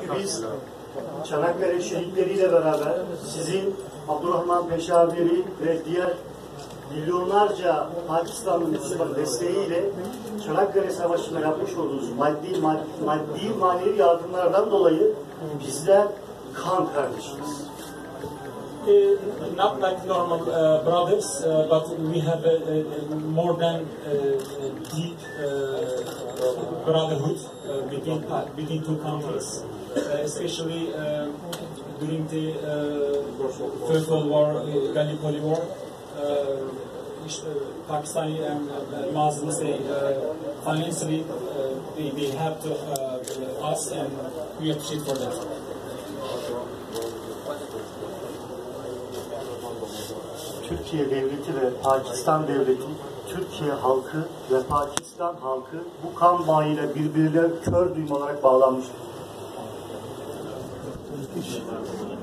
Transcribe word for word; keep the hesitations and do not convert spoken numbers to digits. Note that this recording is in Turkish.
Çünkü biz Çanakkale şehitleriyle beraber sizin Abdurrahman Peşaveri ve diğer milyonlarca Pakistanlı Müslüman desteğiyle Çanakkale Savaşı'nda yapmış olduğunuz maddi, maddi, maddi manevi yardımlardan dolayı bizler kan kardeşiz. Uh, not like normal uh, brothers, uh, but we have a, a, a more than uh, a deep uh, brotherhood uh, between, between two countries, uh, especially uh, during the uh, First World War, uh, Gallipoli War. Uh, Pakistani and uh, Muslims, they uh, financially uh, they, they have to uh, us, and we appreciate for that. Türkiye devleti ve Pakistan devleti, Türkiye halkı ve Pakistan halkı bu kan bağıyla birbirine kör düğüm olarak bağlanmıştır.